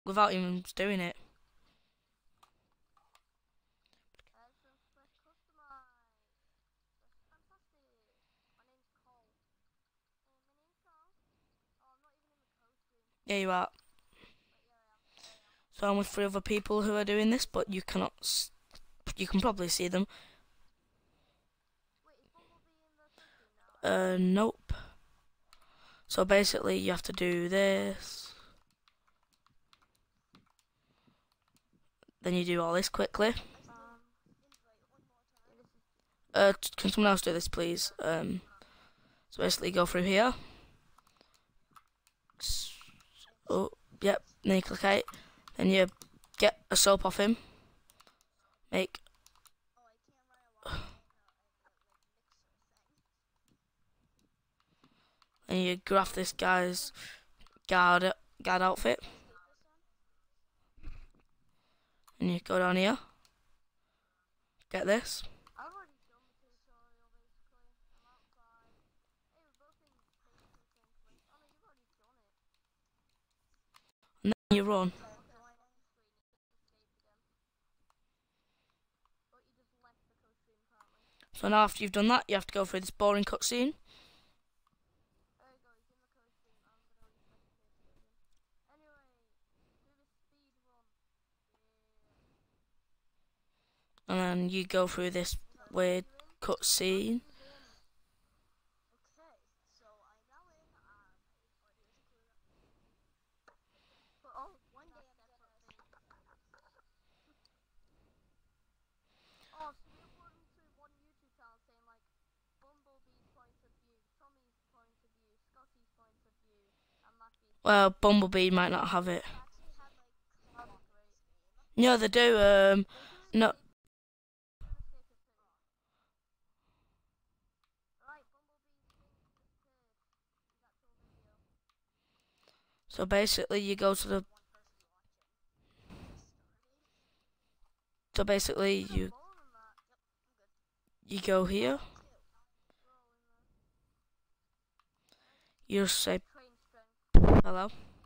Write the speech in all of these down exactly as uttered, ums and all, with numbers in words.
without even doing it. Yeah, you are. So I'm with three other people who are doing this, but you cannot. S you can probably see them. Uh, nope. So basically, you have to do this. Then you do all this quickly. Uh, can someone else do this, please? Um, so basically, go through here. Oh, yep. Then you click eight. Then you get a soap off him. Make. And you graph this guy's guard guard outfit. And you go down here. Get this. And then you run. So now after you've done that, you have to go through this boring cutscene. And then you go through this weird cutscene. Well, Bumblebee might not have it. No, they do. Um, no. So basically, you go to the. So basically, you you go here. You say hello.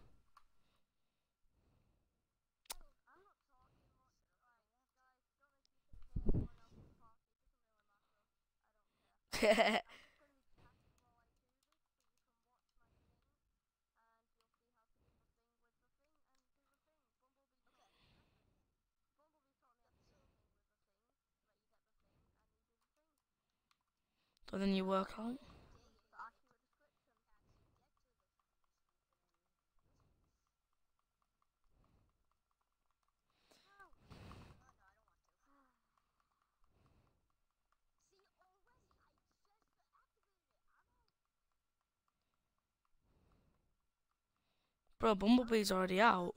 So then you work out. Bro, Bumblebee's already out.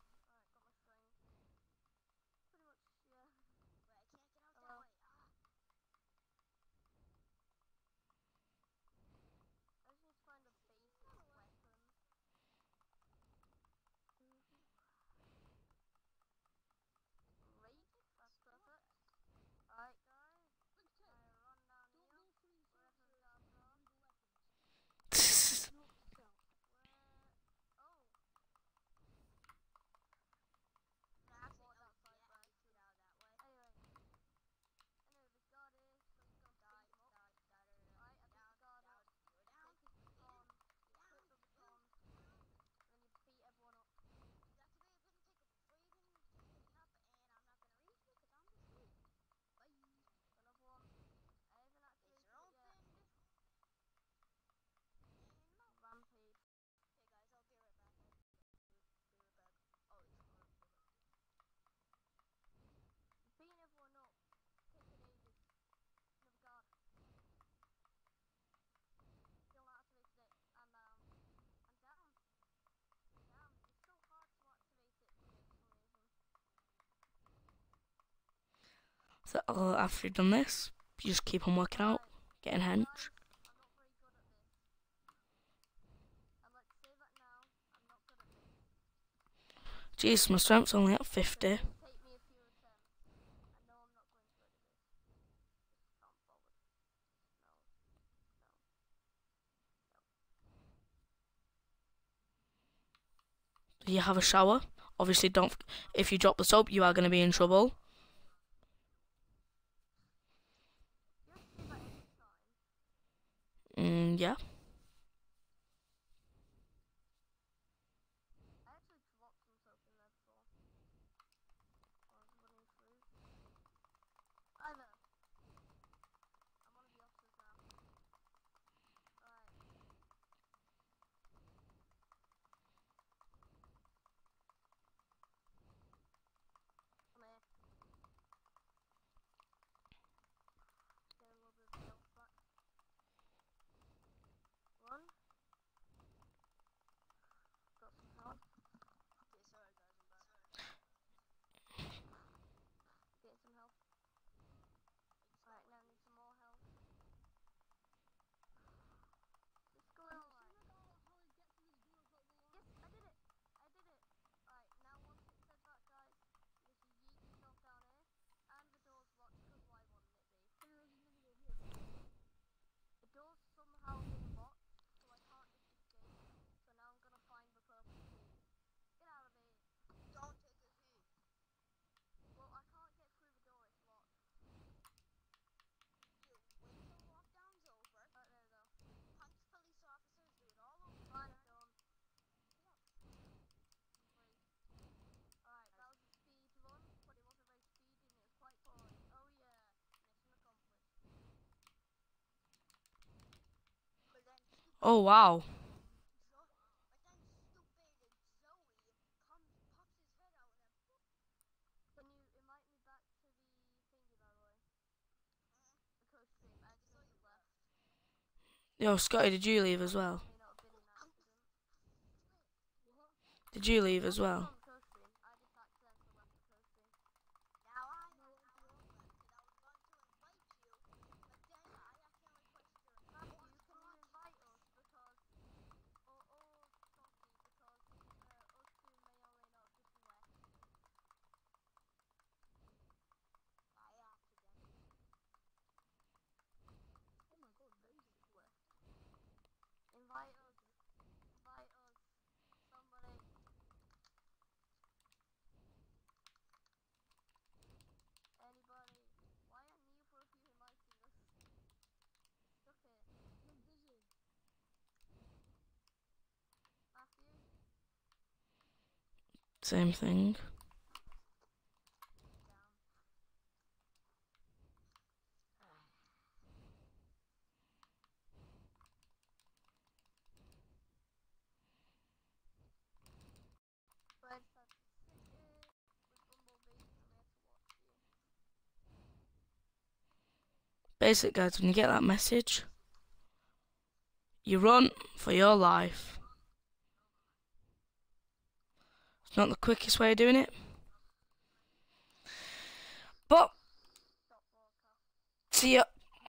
So uh, after you've done this, you just keep on working out, getting hench. Jeez, my strength's only at fifty. Do you have a shower? Obviously, don't. If you drop the soap, you are going to be in trouble. Mm, yeah. Oh wow. Yo, Scotty, did you leave as well? Did you leave as well? Same thing. Basically, guys, when you get that message, you run for your life. It's not the quickest way of doing it, but see ya.